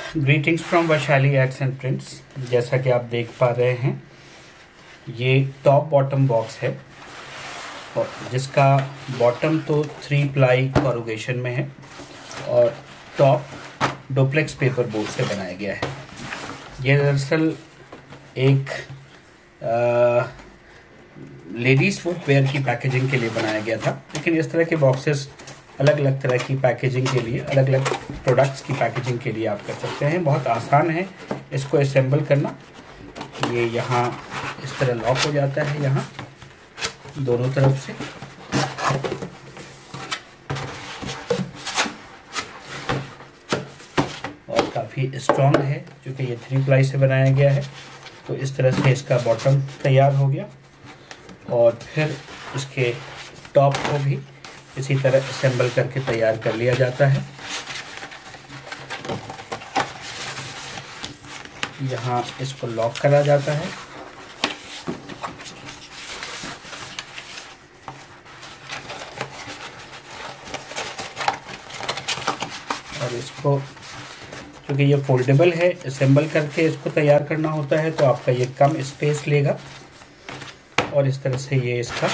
Greetings from Vaishali ads and prints. जैसा कि आप देख पा रहे हैं, ये टॉप बॉटम बॉक्स है और जिसका बॉटम तो 3 प्लाई कॉरुगेशन में है और टॉप डुप्लेक्स पेपर बोर्ड से बनाया गया है। ये दरअसल एक लेडीज़ फुटवेयर की पैकेजिंग के लिए बनाया गया था, लेकिन इस तरह के बॉक्सेस अलग अलग तरह की पैकेजिंग के लिए, अलग अलग प्रोडक्ट्स की पैकेजिंग के लिए आप कर सकते हैं। बहुत आसान है इसको असेंबल करना। ये यहाँ इस तरह लॉक हो जाता है, यहाँ दोनों तरफ से। और काफ़ी स्ट्रॉन्ग है क्योंकि ये 3 प्लाई से बनाया गया है। तो इस तरह से इसका बॉटम तैयार हो गया और फिर इसके टॉप को भी इसी तरह असेंबल करके तैयार कर लिया जाता है। यहाँ इसको लॉक करा जाता है और इसको, क्योंकि ये फोल्डेबल है, असेंबल करके इसको तैयार करना होता है, तो आपका ये कम स्पेस लेगा। और इस तरह से ये इसका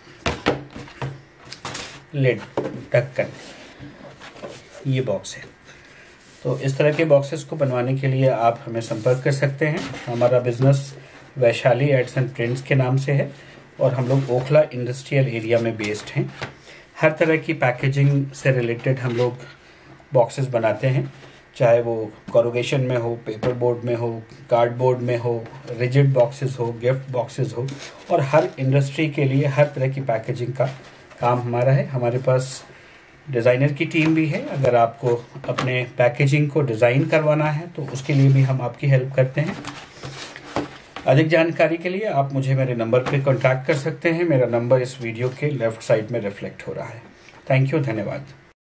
लिड ढक्कन ये बॉक्स है। तो इस तरह के बॉक्सेस को बनवाने के लिए आप हमें संपर्क कर सकते हैं। हमारा business Vaishali ads and prints के नाम से है और हम लोग ओखला इंडस्ट्रियल एरिया में बेस्ड हैं। हर तरह की पैकेजिंग से रिलेटेड हम लोग बॉक्सेस बनाते हैं, चाहे वो कॉरुगेशन में हो, पेपर बोर्ड में हो, कार्डबोर्ड में हो, रिजिड बॉक्सेस हो, गिफ्ट बॉक्सेस हो, और हर इंडस्ट्री के लिए हर तरह की पैकेजिंग का काम हमारा है। हमारे पास डिज़ाइनर की टीम भी है। अगर आपको अपने पैकेजिंग को डिज़ाइन करवाना है तो उसके लिए भी हम आपकी हेल्प करते हैं। अधिक जानकारी के लिए आप मुझे मेरे नंबर पे कांटेक्ट कर सकते हैं। मेरा नंबर इस वीडियो के लेफ्ट साइड में रिफ्लेक्ट हो रहा है। थैंक यू, धन्यवाद।